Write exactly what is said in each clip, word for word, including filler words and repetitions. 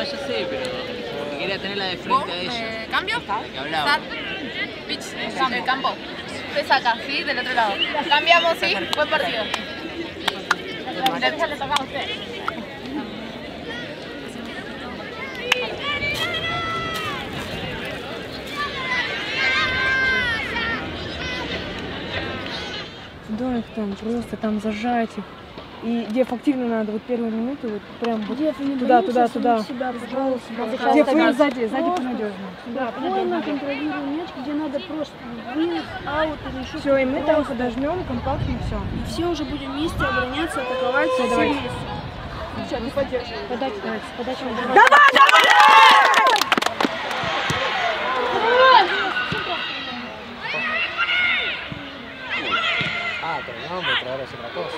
No, ya sé, pero quería tenerla de frente a ella. Eh, ¿Cambio? Que hablaba. Start. Pitch. El campo. Usted acá, ¿sí? Del otro lado. Cambiamos, ¿sí? Buen partido. Le toca a usted. Да, их там просто там зажать их. И Дев активно надо, вот первую минуту, вот прям вот Дев, туда, туда, туда. Себя, пожалуйста. Дев, вы сзади, сзади понадежно. Да, спокойно контролируем мяч, где надо просто вынос, аут или еще. Все, и мы там подожмем, компактно, все. И все уже будем вместе обороняться, атаковать, все давайте. вместе. Сейчас, не поддерживаем. Подача, давайте, подача. Давай, давай! Ah, terminamos de traer otra cosa.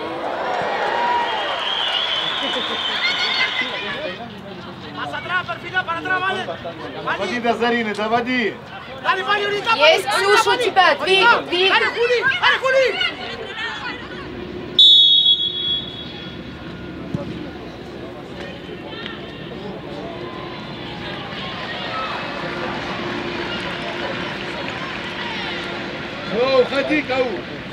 Más atrás, perfila para atrás, vale. Заводи до Зарины, заводи. Дали, Ваня, улетай. Есть, Ксюша, у тебя. Двиг, двиг. Дали, хули, дали, хули. Ну, уходи, Кау.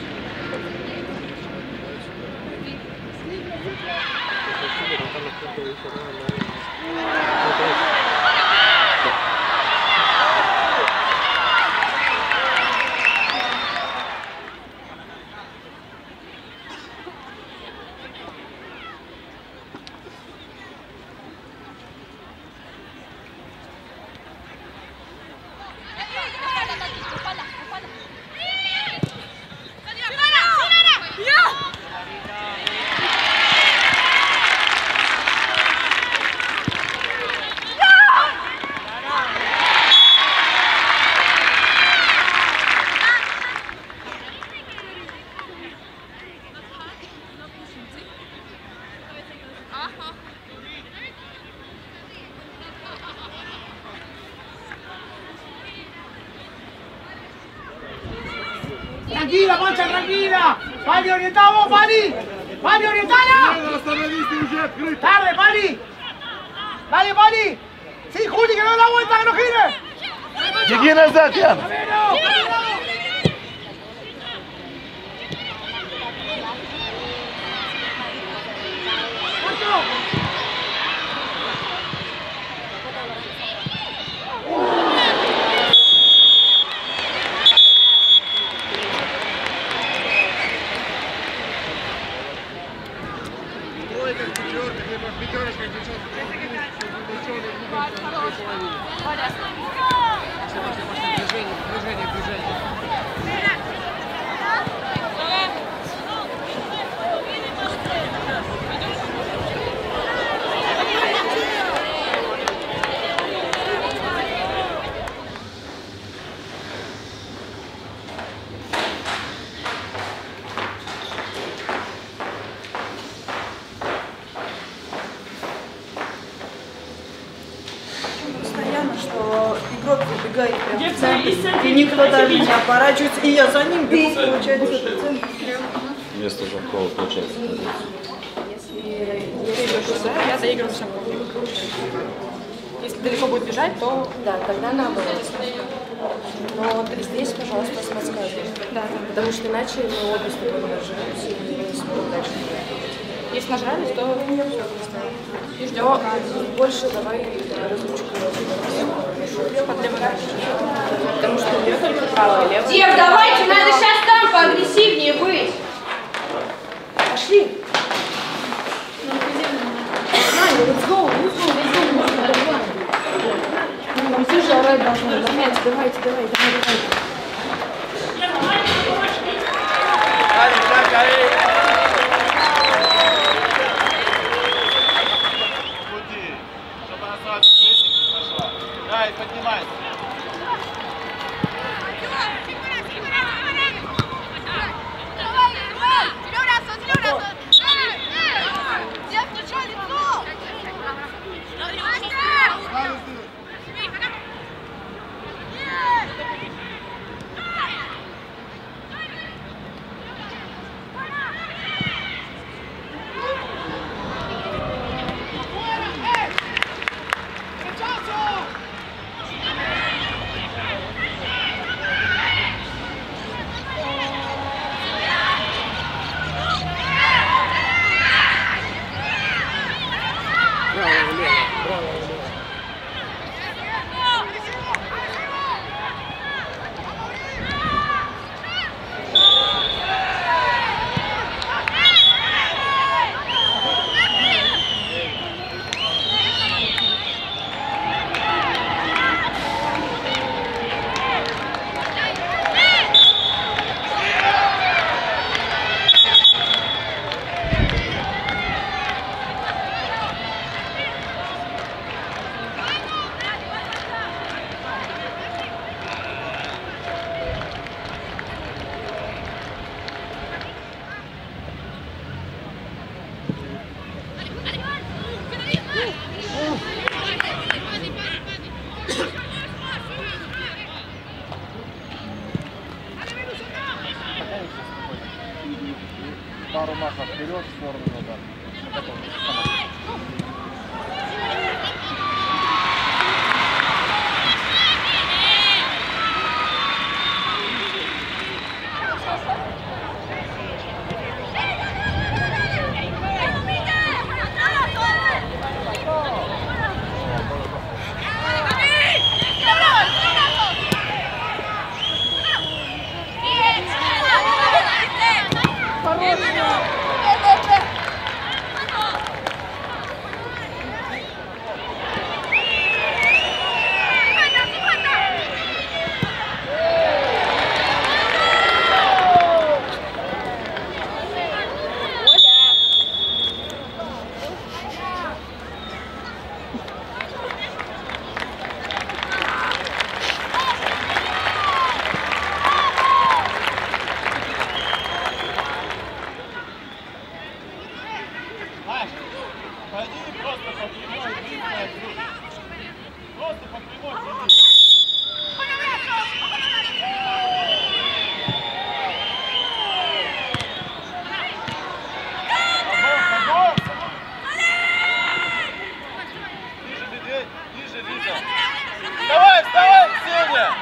Tranquila, Mancha, tranquila. Pani, orientamos, Pani. Pani, orientala. Остановись, ты уже открыт. Tarde, Pani. Dale, Pani. Sí, Juli, que no da vuelta, que no gire. Беги назад, Ян. Постоянно, что игрок выбегает прямо в центр, и никто даже не оборачивается, и я за ним бегу, получается, это центр. Вместо Жаркова получается. Если я заигрываю Жаркова. Если далеко будет бежать, то... Да, тогда наоборот. Но здесь, пожалуйста, подсказывай. Да, потому что иначе мы обе с тобой нажались и не сможем дальше. Если нажрались, то и ждем. Больше давай разлучку. под левой ногой. Потому что у нее только правая, левая. Дев, давайте, надо сейчас там поагрессивнее быть. Пошли. Let's go, let's go, let's go, let's go. Ну, все же орать должны. Давайте, давайте, давайте, давайте. Крути, чтобы она сразу прессинг не пошла. Да, и поднимайся. пару махов вперед, в сторону назад. Вот это вот. Вставай, вставай, Ксения!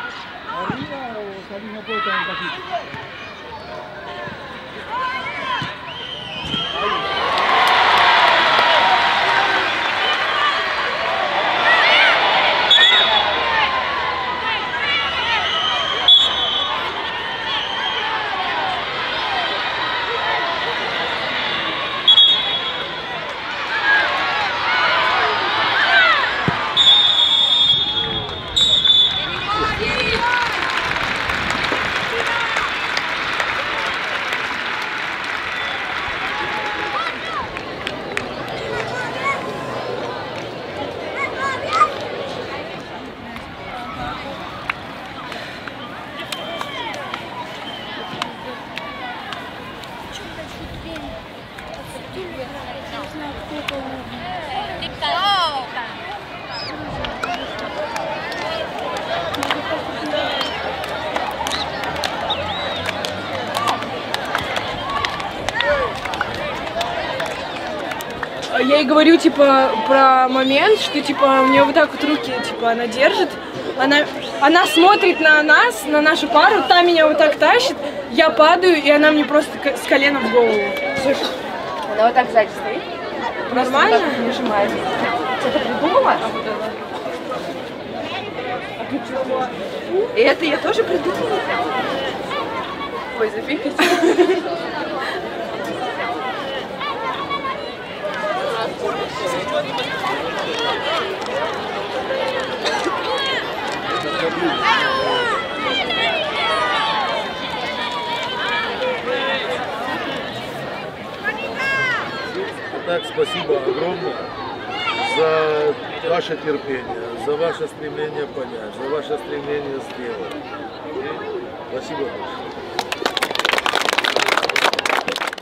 Я ей говорю, типа, про момент, что, типа, у нее вот так вот руки, типа, она держит, она, она смотрит на нас, на нашу пару, та меня вот так тащит, я падаю, и она мне просто с колена в голову. Слушай, она вот так сзади стоит? Нормально? Вот нажимает. Это придумала? И это я тоже придумала? Ой, запикайте. Так, спасибо огромное за ваше терпение, за ваше стремление понять, за ваше стремление сделать. Спасибо большое.